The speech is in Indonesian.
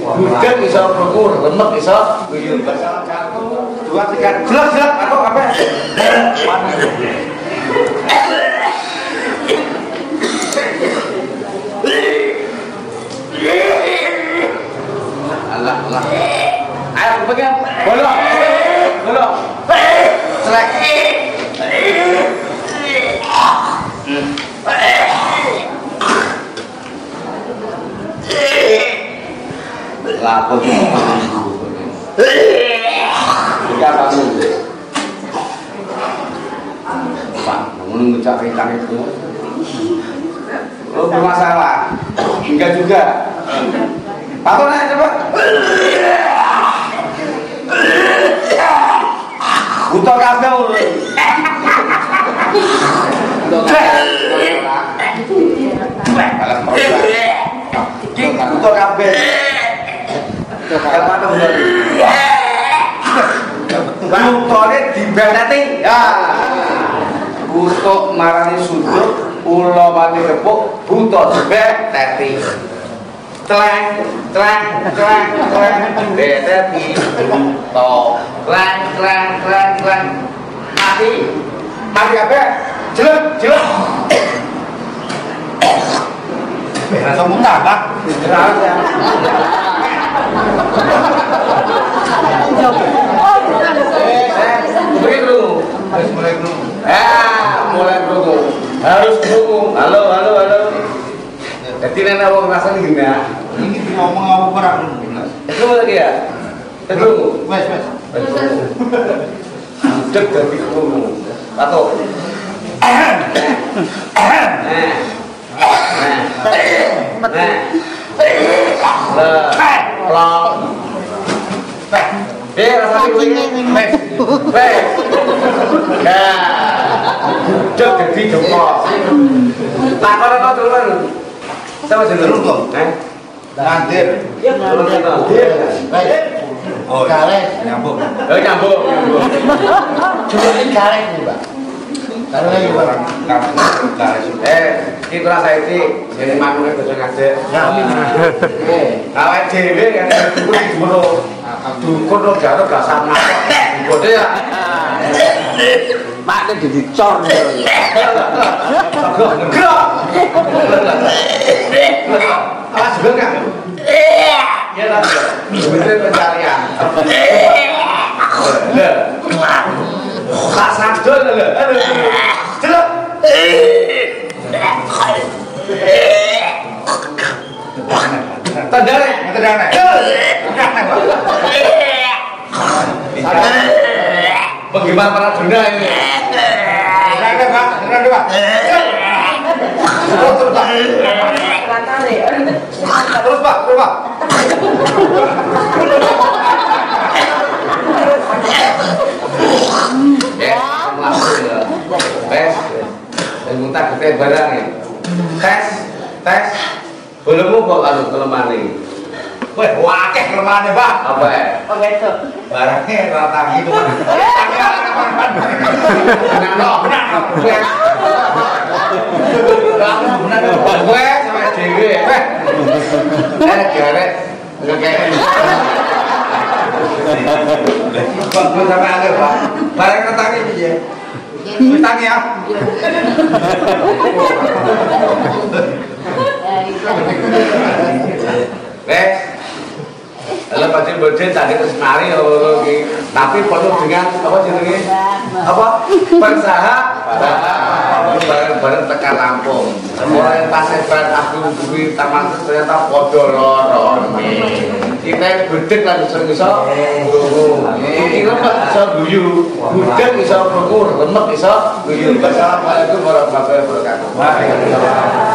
Budek iso krungu, remek iso guyu. Dua tiga jelas aku apa? Allah. Ayo pegang. Bolong. Selek. Lapor ya kamu Pak, menunggu cari itu bermasalah enggak juga Pak nanya coba butuh kabel butuh kabel kalau bener butone dibeneti ya butuh marani sudut ulo mati kepuk butuh jebek teti Kleng beteti to kleng mati apa jelek langsung muntah Pak mulai dulu harus dulu halo jadi nenek awak rasanya gini ini ngomong apa perang itu lagi ya itu wes udah jadi dulu atau rasanya udah jadi jempol takon apa duluan sama jeneng kok nandir oh karet nyambung cuma ini karet nih Pak karena lagi orang karet itu rasa itu jadi makmurnya bisa ngajak awet dewe kan dukun lo jatuh gak sama kode ya Pak ini dicor gerak alas juga kan iya lah bener pencarian tak sadar jelek tandane bagaimana para benda ini Pak terus Pak tes muntah gede barang ya tes belum kok kalau kelemahan ini weh wakeh kelemahannya Pak apa ya itu barangnya rata gitu benar gue sama dewe garek ngekek gue sama angin Pak barang ketangnya aja Tangi ya. Kalau pasti berdiri tadi terus mari tapi penuh dengan apa jenenge? Apa? Bareng tekan Lampung. Mulai Paseban aku duwi taman ternyata padha loro. Kita bedek lan iso iki lembek iso guyu. Budek iso krungu, remek iso guyu. Assalamualaikum warahmatullahi wabarakatuh.